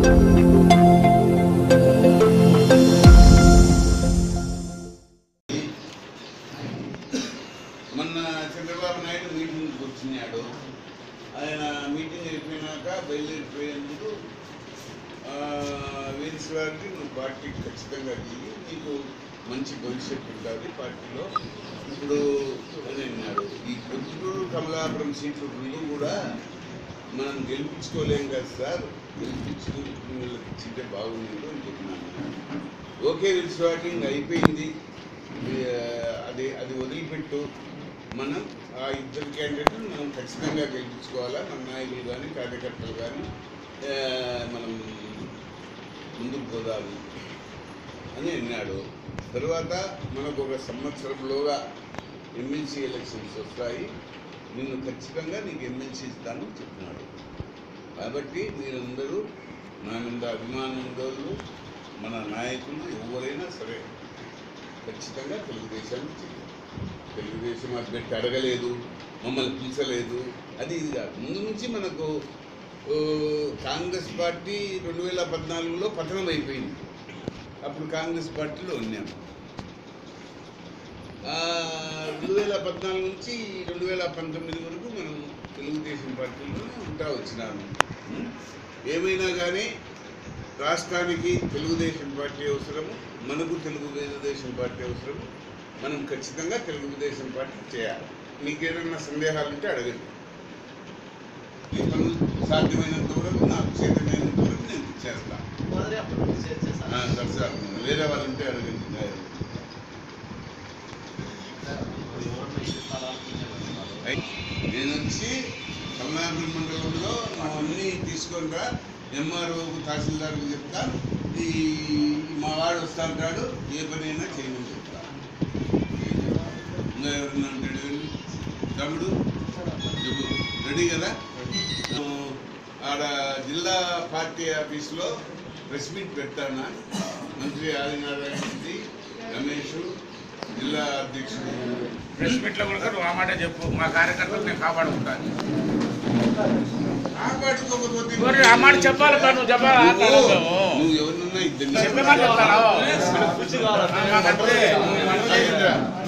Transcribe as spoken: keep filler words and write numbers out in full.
మొన్న చంద్రబాబు నాయుడు మీటింగ్కి వచ్చినాడు. ఆయన మీటింగ్ అయిపోయినాక బయలుదేరిపోయేందుకు వీల్స్ వారికి నువ్వు పార్టీకి ఖచ్చితంగా దిగి నీకు మంచి భవిష్యత్తు ఉంటుంది పార్టీలో ఇప్పుడు అని అన్నాడు. ఈ పొద్దుటూరు కమలాపురం సీట్లు రెండు కూడా మనం గెలిపించుకోలేం కదా సార్, గెలిపించుకుని ఇచ్చింటే బాగుంది అని చెప్పినాను. ఓకే, వీల్స్ వాకింగ్ అయిపోయింది, అది అది వదిలిపెట్టు. మనం ఆ ఇద్దరు క్యాండిడేట్లు మనం ఖచ్చితంగా గెలిపించుకోవాలా, మన నాయకులు కానీ కార్యకర్తలు కానీ మనం ముందుకు పోదాము అని అన్నాడు. తర్వాత మనకు ఒక సంవత్సరంలోగా ఎమ్మెల్సీ ఎలక్షన్స్ వస్తాయి, నిన్ను ఖచ్చితంగా నీకు ఎమ్మెల్సీ ఇస్తానని చెప్పినాడు. కాబట్టి మీరందరూ నా మీద అభిమానం వాళ్ళు మన నాయకులు ఎవరైనా సరే ఖచ్చితంగా తెలుగుదేశాన్ని చేయాలి. తెలుగుదేశం అది పెట్టి అడగలేదు, మమ్మల్ని పిలిచలేదు, అది ఇది కాదు. ముందు నుంచి మనకు కాంగ్రెస్ పార్టీ రెండు వేల పద్నాలుగులో పతనం అయిపోయింది. అప్పుడు కాంగ్రెస్ పార్టీలో ఉన్నాము. రెండు వేల పద్నాలుగు నుంచి రెండు వేల పంతొమ్మిది వరకు మనం తెలుగుదేశం పార్టీలోనే ఉంటా వచ్చినాము. ఏమైనా కానీ రాష్ట్రానికి తెలుగుదేశం పార్టీ అవసరము, మనకు తెలుగుదేశం పార్టీ అవసరము. మనం ఖచ్చితంగా తెలుగుదేశం పార్టీ చేయాలి. మీకు ఏదైనా సందేహాలు ఉంటే అడగండి. ఈ పనులు సాధ్యమైనంత వరకు నాకు చేతమైనంత వరకు నేను చేస్తాను. సార్ వేరే వాళ్ళంటే అడగండి. నేను వచ్చి కమలాపురం మండలంలో అన్నీ తీసుకొని రా, ఎంఆర్ఓకు తహసీల్దార్కు చెప్తా, ఈ మా వాడు వస్తా ఉంటాడు, ఏ పని అయినా చేయమని చెప్తా. ఇంకా ఎవరన్నా అంటాడు తమ్ముడు చెప్పు, రెడీ కదా? ఆడ జిల్లా పార్టీ ఆఫీస్లో ప్రెస్ మీట్ పెడతానా, మంత్రి ఆదినారాయణ రెడ్డి, రమేష్, జిల్లా అధ్యక్షుడు. ప్రెస్ మీట్లో కూడా నువ్వు ఆ మాట చెప్పు, మా కార్యకర్తలు నేను కాపాడుకుంటాను. కాపాడుకోకపోతే ఆ మాట చెప్పాలి, నువ్వు చెప్పాలి. నువ్వు ఎవరినన్నా ఇద్దరు చెప్పే మాట చెప్తాను.